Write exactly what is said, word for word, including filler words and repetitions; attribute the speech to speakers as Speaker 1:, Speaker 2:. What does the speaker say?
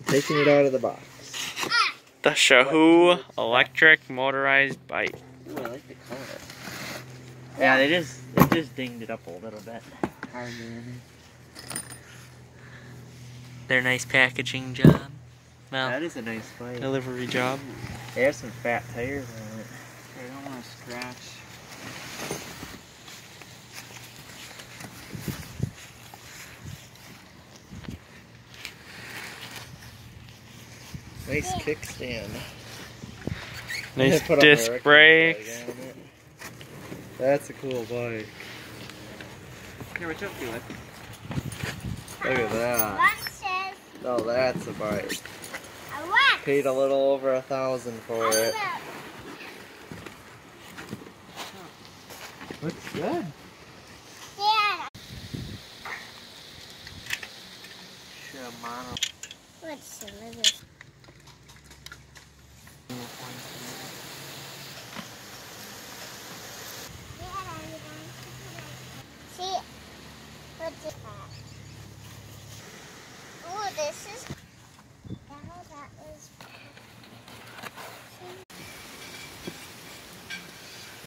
Speaker 1: taking it out of the box.
Speaker 2: The Sohoo electric motorized bike.
Speaker 1: Ooh, I like the color.
Speaker 2: Yeah, they just they just dinged it up a little bit. Their nice packaging job. Well,
Speaker 1: that is a nice bike.
Speaker 2: Delivery job.
Speaker 1: They have some fat tires on it. I don't want to scratch. Nice kickstand.
Speaker 2: Nice disc brakes.
Speaker 1: That's a cool bike. Here, what you up to, Luke? Look at that. Oh, that's a bike. Paid a little over a thousand for it. Looks good.
Speaker 3: Yeah.
Speaker 1: Shimano.
Speaker 3: What's some of this?